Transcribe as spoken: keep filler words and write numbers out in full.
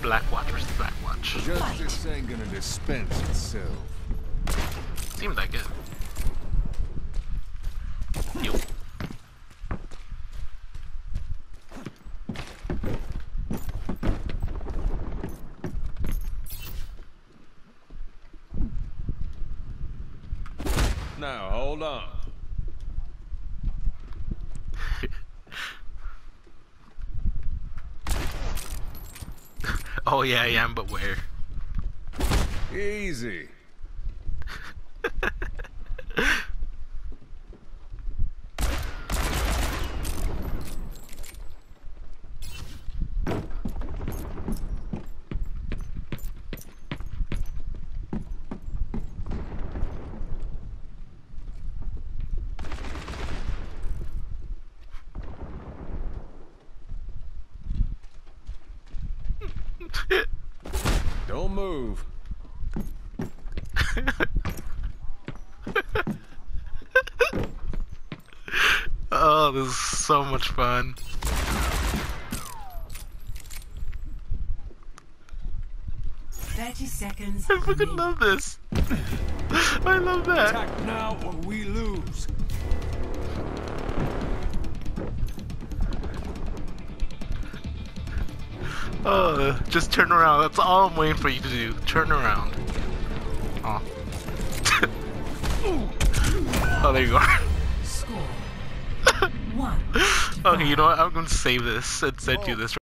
Blackwatch versus Blackwatch. Justice ain't gonna dispense itself. Seems like it. Yo. Now, hold on. Oh yeah, I am, but where? Easy. Don't move. Oh, this is so much fun. Thirty seconds. I fucking love this. I love that. Attack now or we lose. Oh, just turn around. That's all I'm waiting for you to do. Turn around. Oh. Oh, there you are. Score one. Okay, you know what? I'm gonna save this and send you this.